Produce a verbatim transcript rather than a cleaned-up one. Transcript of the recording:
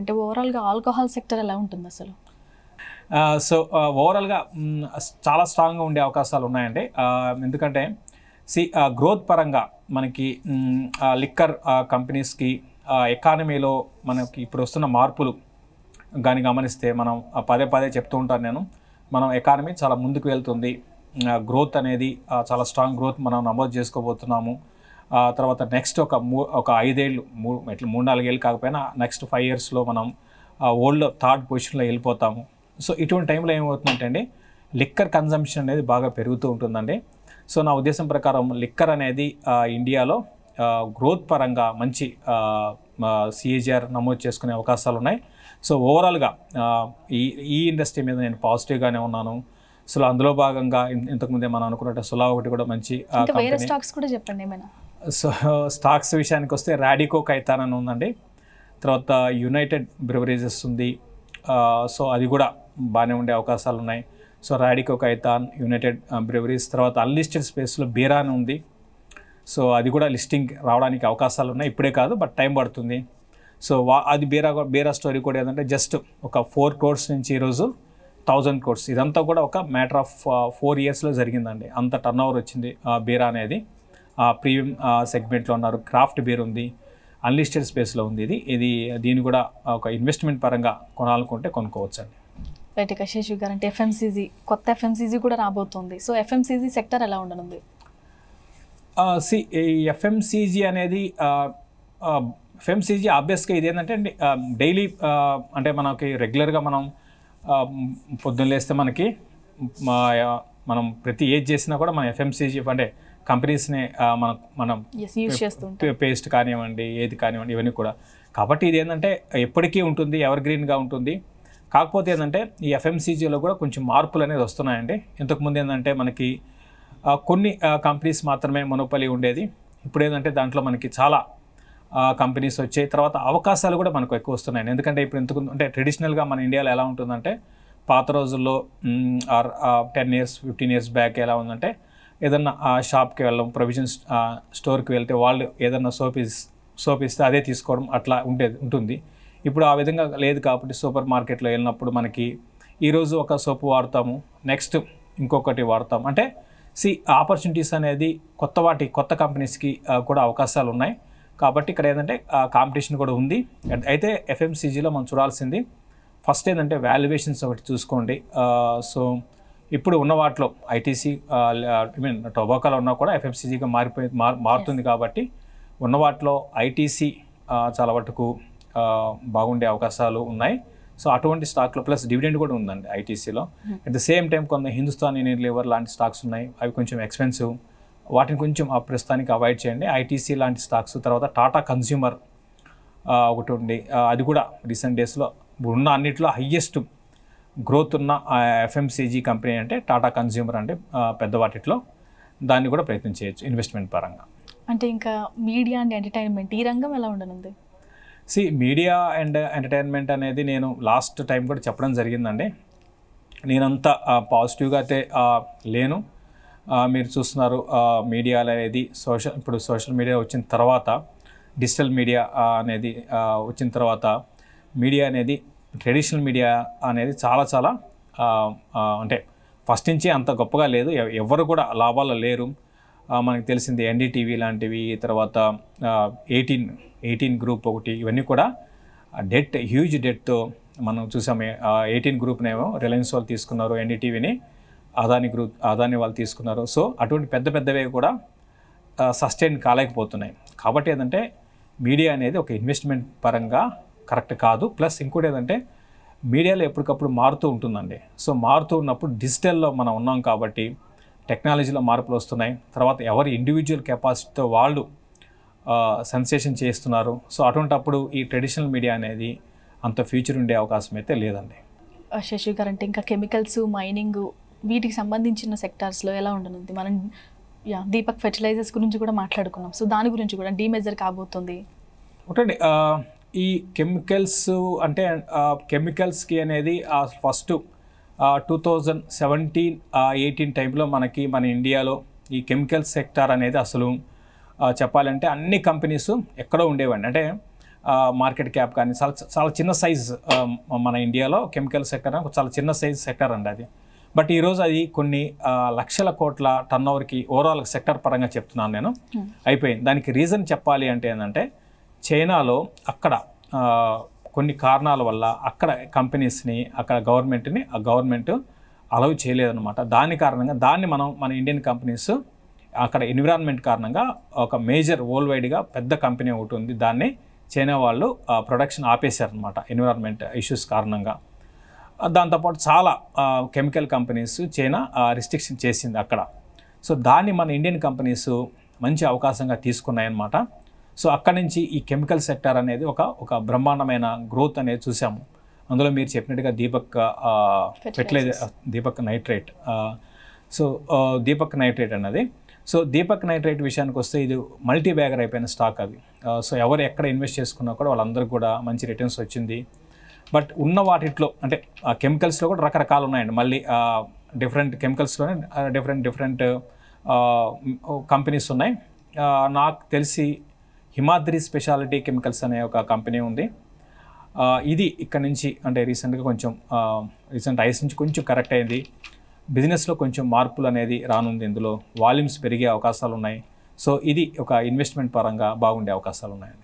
అంటే ఓవరాల్గా alcohol sector ఎలా ఉంటుంది అసలు? సో ఓవరాల్గా చాలా స్ట్రాంగ్గా ఉండే అవకాశాలు ఉన్నాయండి. ఎందుకంటే సి గ్రోత్ పరంగా మనకి లిక్కర్ కంపెనీస్కి ఎకానమీలో మనకి ఇప్పుడు వస్తున్న మార్పులు కానీ గమనిస్తే మనం పదే పదే చెప్తూ ఉంటాను నేను, మనం ఎకానమీ చాలా ముందుకు వెళ్తుంది, గ్రోత్ అనేది చాలా స్ట్రాంగ్ గ్రోత్ మనం నమోదు చేసుకోబోతున్నాము. తర్వాత నెక్స్ట్ ఒక మూ ఒక ఐదేళ్ళు మూ ఇట్లా మూడు నాలుగేళ్ళు కాకపోయినా నెక్స్ట్ ఫైవ్ ఇయర్స్లో మనం వరల్డ్లో థర్డ్ పొజిషన్లో వెళ్ళిపోతాము. సో ఇటువంటి టైంలో ఏమవుతుందంటే అండి, లిక్కర్ కన్జంప్షన్ అనేది బాగా పెరుగుతూ ఉంటుందండి. సో నా ఉద్దేశం ప్రకారం లిక్కర్ అనేది ఇండియాలో గ్రోత్ పరంగా మంచి సిఏజిఆర్ నమోదు చేసుకునే అవకాశాలు ఉన్నాయి. సో ఓవరాల్గా ఈ ఈ ఇండస్ట్రీ మీద నేను పాజిటివ్గానే ఉన్నాను. సో అందులో భాగంగా ఇంతకుముందే మనం అనుకున్నట్టు సులా ఒకటి కూడా మంచి స్టాక్స్ కూడా చెప్పండి ఏమైనా. సో స్టాక్స్ విషయానికి వస్తే రాడికో కైతాన్ అని ఉందండి, తర్వాత యునైటెడ్ బ్రివరేజెస్ ఉంది. సో అది కూడా బాగానే ఉండే అవకాశాలు ఉన్నాయి. So Radico Khaitan, United Breweries, తర్వాత అన్లిస్టెడ్ స్పేస్లో బీరా అని ఉంది. సో అది కూడా లిస్టింగ్ రావడానికి అవకాశాలు ఉన్నాయి, ఇప్పుడే కాదు బట్ టైం పడుతుంది. సో వా అది బీరా బీరా స్టోరీ కూడా ఏంటంటే జస్ట్ ఒక ఫోర్ క్రోర్స్ నుంచి ఈరోజు థౌజండ్ క్రోర్స్, ఇదంతా కూడా ఒక మ్యాటర్ ఆఫ్ ఫోర్ ఇయర్స్లో జరిగిందండి. అంత టర్న్ ఓవర్ వచ్చింది బీరా అనేది. ప్రీమియం సెగ్మెంట్లో ఉన్నారు, క్రాఫ్ట్ బీర్ ఉంది, అన్లిస్టెడ్ స్పేస్లో ఉంది. ఇది ఇది దీన్ని కూడా ఒక ఇన్వెస్ట్మెంట్ పరంగా కొనాలనుకుంటే కొనుక్కోవచ్చు అండి. రైట్. ఇక శేషు గారు, అంటే ఎఫ్ఎంసీజీ కొత్త ఎఫ్ఎంసీజీ కూడా రాబోతుంది. సో ఎఫ్ఎంసీజీ సెక్టర్ ఎలా ఉండనుంది? సి ఈ ఎఫ్ఎంసీజీ అనేది ఎఫ్ఎంసీజీ ఆబ్వియస్గా ఇది ఏంటంటే డైలీ అంటే మనకి రెగ్యులర్గా మనం పొద్దున్న లేస్తే మనకి మనం ప్రతి ఏజ్ చేసినా కూడా మన ఎఫ్ఎంసీజీ అంటే కంపెనీస్ని మనం మనం పేస్ట్ కానివ్వండి, ఏది కానివ్వండి, ఇవన్నీ కూడా. కాబట్టి ఇది ఏంటంటే ఎప్పటికీ ఉంటుంది, ఎవర్ గ్రీన్గా ఉంటుంది. కాకపోతే ఏంటంటే ఈ ఎఫ్ఎంసీజీలో కూడా కొంచెం మార్పులు అనేది వస్తున్నాయండి. ఇంతకుముందు ఏంటంటే మనకి కొన్ని కంపెనీస్ మాత్రమే మొనోపలి ఉండేది. ఇప్పుడు ఏంటంటే దాంట్లో మనకి చాలా కంపెనీస్ వచ్చాయి. తర్వాత అవకాశాలు కూడా మనకు ఎక్కువ వస్తున్నాయి. ఎందుకంటే ఇప్పుడు ఇంతకు అంటే ట్రెడిషనల్గా మన ఇండియాలో ఎలా ఉంటుందంటే, పాత రోజుల్లో or ten years fifteen years back ఎలా ఉందంటే, ఏదన్నా షాప్కి వెళ్ళడం, ప్రొవిజన్స్ స్టోర్కి వెళ్తే వాళ్ళు ఏదన్నా సోప్ ఇస్ సోప్ ఇస్తే అదే తీసుకోవడం అట్లా ఉండేది ఉంటుంది. ఇప్పుడు ఆ విధంగా లేదు. కాబట్టి సూపర్ మార్కెట్లో వెళ్ళినప్పుడు మనకి ఈరోజు ఒక సోపు వాడతాము, నెక్స్ట్ ఇంకొకటి వాడతాం. అంటే సి ఆపర్చునిటీస్ అనేది కొత్త వాటి కొత్త కంపెనీస్కి కూడా అవకాశాలు ఉన్నాయి. కాబట్టి ఇక్కడ ఏంటంటే కాంపిటీషన్ కూడా ఉంది. అయితే ఎఫ్ఎంసీజీలో మనం చూడాల్సింది ఫస్ట్ ఏంటంటే వాల్యుయేషన్స్ ఒకటి చూసుకోండి. సో ఇప్పుడు ఉన్న వాటిలో ఐటీసీ ఐ మీన్ టొబాకోలో ఉన్నా కూడా ఎఫ్ఎంసీజీగా మారిపోయి మారుతుంది. కాబట్టి ఉన్న వాటిలో ఐటీసీ చాలా మటుకు బాగుండే అవకాశాలు ఉన్నాయి. సో అటువంటి స్టాక్లో ప్లస్ డివిడెండ్ కూడా ఉందండి ఐటీసీలో. అట్ ద సేమ్ టైం కొంత హిందుస్థాన్ యూనిలివర్ లాంటి స్టాక్స్ ఉన్నాయి, అవి కొంచెం ఎక్స్పెన్సివ్, వాటిని కొంచెం ఆ ప్రస్తుతానికి అవాయిడ్ చేయండి. ఐటీసీ లాంటి స్టాక్స్, తర్వాత టాటా కన్స్యూమర్ ఒకటి ఉంది, అది కూడా రీసెంట్ డేస్లో ఉన్న అన్నింటిలో హయ్యెస్ట్ గ్రోత్ ఉన్న ఎఫ్ఎంసీజీ కంపెనీ అంటే టాటా కన్స్యూమర్ అంటే పెద్ద వాటిలో, దాన్ని కూడా ప్రయత్నం చేయొచ్చు ఇన్వెస్ట్మెంట్ పరంగా. అంటే ఇంకా మీడియా అండ్ ఎంటర్టైన్మెంట్ ఈ రంగం ఎలా ఉండనుంది? సి మీడియా అండ్ ఎంటర్టైన్మెంట్ అనేది నేను లాస్ట్ టైం కూడా చెప్పడం జరిగిందండి. నేనంతా పాజిటివ్గా అయితే లేను. మీరు చూస్తున్నారు మీడియా అనేది సోషల్ ఇప్పుడు సోషల్ మీడియా వచ్చిన తర్వాత, డిజిటల్ మీడియా అనేది వచ్చిన తర్వాత మీడియా అనేది ట్రెడిషనల్ మీడియా అనేది చాలా చాలా అంటే ఫస్ట్ నుంచి అంత గొప్పగా లేదు, ఎవరు కూడా లాభాలు లేరు. మనకు తెలిసింది ఎన్డీటీవీ లాంటివి, తర్వాత ఎయిటీన్ ఎయిటీన్ గ్రూప్ ఒకటి, ఇవన్నీ కూడా డెట్ హ్యూజ్ డెట్తో మనం చూసాము. ఎయిటీన్ గ్రూప్నేమో రిలయన్స్ వాళ్ళు తీసుకున్నారు, ఎన్డీటీవీని అదాని గ్రూప్ అదాని వాళ్ళు తీసుకున్నారు. సో అటువంటి పెద్ద పెద్దవే కూడా సస్టైన్ కాలేకపోతున్నాయి. కాబట్టి ఏంటంటే మీడియా అనేది ఒక ఇన్వెస్ట్మెంట్ పరంగా కరెక్ట్ కాదు. ప్లస్ ఇంకోటి ఏంటంటే మీడియాలో ఎప్పటికప్పుడు మారుతూ ఉంటుందండి. సో మారుతూ ఉన్నప్పుడు డిజిటల్లో మనం ఉన్నాం కాబట్టి టెక్నాలజీలో మార్పులు వస్తున్నాయి. తర్వాత ఎవరి ఇండివిజువల్ కెపాసిటీతో వాళ్ళు సెన్సేషన్ చేస్తున్నారు. సో అటువంటప్పుడు ఈ ట్రెడిషనల్ మీడియా అనేది అంత ఫ్యూచర్ ఉండే అవకాశం అయితే లేదండి. శశి గారు, అంటే ఇంకా కెమికల్స్, మైనింగ్, వీటికి సంబంధించిన సెక్టార్స్లో ఎలా ఉండనుంది? మనం యా దీపక్ ఫెర్టిలైజర్స్ గురించి కూడా మాట్లాడుకున్నాం. సో దాని గురించి కూడా డీమెజర్ కాబోతుంది. ఒకటి ఈ కెమికల్స్ అంటే కెమికల్స్కి అనేది first two thousand seventeen eighteen టైంలో మనకి మన ఇండియాలో ఈ కెమికల్ సెక్టార్ అనేది అసలు చెప్పాలంటే అన్ని కంపెనీస్ ఎక్కడో ఉండేవండి. అంటే మార్కెట్ క్యాప్ కానీ చాలా చాలా చిన్న సైజ్ మన ఇండియాలో కెమికల్ సెక్టర్ చాలా చిన్న సైజ్ సెక్టర్ అండి అది. బట్ ఈరోజు అది కొన్ని లక్షల కోట్ల టర్న్ ఓవర్కి ఓవరాల్ సెక్టర్ పరంగా చెప్తున్నాను నేను అయిపోయింది. దానికి రీజన్ చెప్పాలి అంటే ఏంటంటే చైనాలో అక్కడ కొన్ని కారణాల వల్ల అక్కడ కంపెనీస్ని అక్కడ గవర్నమెంట్ని ఆ గవర్నమెంట్ అలౌ చేయలేదన్నమాట. దాని కారణంగా దాన్ని మనం మన ఇండియన్ కంపెనీస్ అక్కడ ఎన్విరాన్మెంట్ కారణంగా ఒక మేజర్ వరల్డ్ వైడ్గా పెద్ద కంపెనీ ఒకటి ఉంది, దాన్ని చైనా వాళ్ళు ప్రొడక్షన్ ఆపేశారనమాట ఎన్విరాన్మెంట్ ఇష్యూస్ కారణంగా. దాంతోపాటు చాలా కెమికల్ కంపెనీస్ చైనా రిస్ట్రిక్షన్ చేసింది అక్కడ. సో దాన్ని మన ఇండియన్ కంపెనీస్ మంచి అవకాశంగా తీసుకున్నాయన్నమాట. సో అక్కడి నుంచి ఈ కెమికల్ సెక్టర్ అనేది ఒక ఒక బ్రహ్మాండమైన గ్రోత్ అనేది చూసాము. అందులో మీరు చెప్పినట్టుగా Deepak fertiliser Deepak nitrate so Deepak nitrate అన్నది సో దీపక్ నైట్రేట్ విషయానికి వస్తే ఇది మల్టీ బ్యాగర్ అయిపోయిన స్టాక్ అది. సో ఎవరు ఎక్కడ ఇన్వెస్ట్ చేసుకున్నా కూడా వాళ్ళందరికీ కూడా మంచి రిటర్న్స్ వచ్చింది. బట్ ఉన్న వాటిట్లో అంటే కెమికల్స్లో కూడా రకరకాలు ఉన్నాయండి. మళ్ళీ డిఫరెంట్ కెమికల్స్లోనే డిఫరెంట్ డిఫరెంట్ కంపెనీస్ ఉన్నాయి. నాకు తెలిసి హిమాద్రి స్పెషాలిటీ కెమికల్స్ అనే ఒక కంపెనీ ఉంది. ఇది ఇక్కడ నుంచి అంటే రీసెంట్గా కొంచెం రీసెంట్ ఐస్ నుంచి కొంచెం కరెక్ట్ అయింది. బిజినెస్లో కొంచెం మార్పులు అనేది రానుంది, ఇందులో వాల్యూమ్స్ పెరిగే అవకాశాలు ఉన్నాయి. సో ఇది ఒక ఇన్వెస్ట్మెంట్ పరంగా బాగుండే అవకాశాలు ఉన్నాయండి.